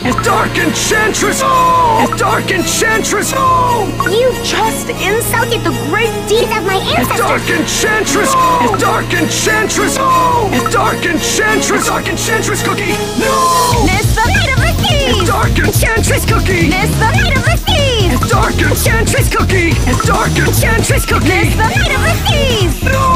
It's Dark Enchantress! Oh! It's Dark Enchantress! Oh! You just insulted the great deeds of my It's ancestors! Dark Enchantress! Oh! It's Dark Enchantress! Oh! It's Dark Enchantress! It's Dark Enchantress Cookie! No! Miss the Night of the Thieves! It's Dark Enchantress Cookie! Miss the Night of the Thieves! It's Dark Enchantress Cookie! It's Dark Enchantress Cookie! Miss the Night of the Thieves! No!